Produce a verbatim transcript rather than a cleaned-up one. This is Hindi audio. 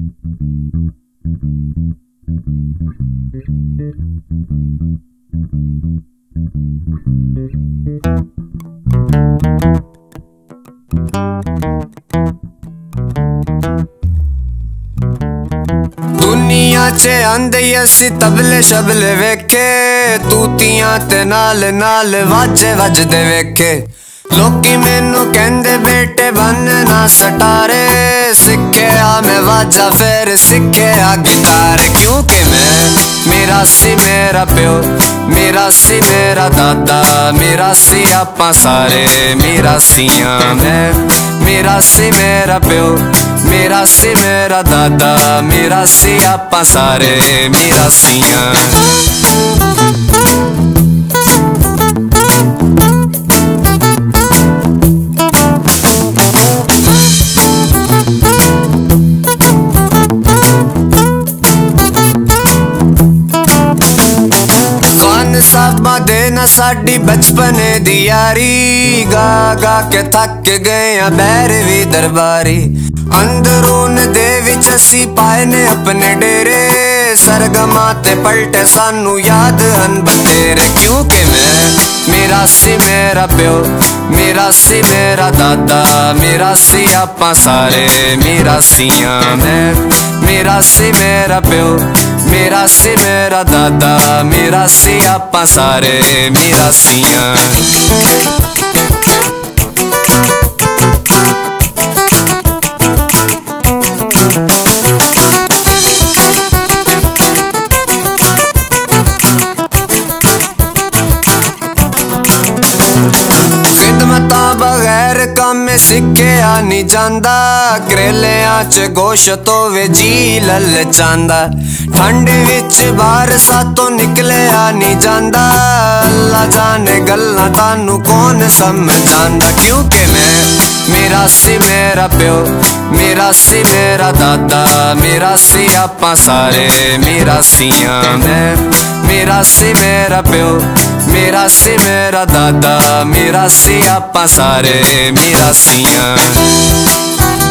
दुनिया च आंदे असी तबले शबले वेखे, तूतियां ते नाल नाल वाजे वजदे वेखे। लोकी मैनू कहंदे बेटे बन ना सटारे, सिक्खेआ मैं वाजा फिर सिक्खेआ गिटार। क्योंकि मैं मेरा सी मेरा प्यो, मेरा सी मेरा दादा, मेरा सी आपां सारे मेरा सियां। मैं मेरा सी मेरा प्यो, मेरा सी मेरा दादा, मेरा सी आपां सारे मेरा सियां। साबा देना साडी बचपने दी यारी, गा गा के थक गए बैरवी दरबारी। अंदरून दे विच असी पाए ने अपने डेरे, सरगमा ते पलटे सानू याद हन बतेरे। क्योंकि मैं मेरा सी मेरा प्यो, मेरा सी मेरा दादा, मेरा सी आपां सारे मेरा सियां। मैं मेरा सी मेरा प्यो, मेरा सी मेरा दादा, मेरा सी आपां सारे मेरा सियां। बगैर काम सिक्खिया नहीं जांदा, करेलियां च गोश्त होवे जी ललचांदा। ठंड विच बरसातों निकलिया नहीं जांदा, अल्लाह जाने गल्लां तानू कौन समझांदा। क्योंकि मैं मेरा सी मेरा प्यो, मेरा सी मेरा दादा, मेरा सी आपां सारे मेरा सियां। मैं मेरा सी मेरा प्यो, मेरा सी मेरा दादा, मेरा सी आपां सारे मेरा सियां।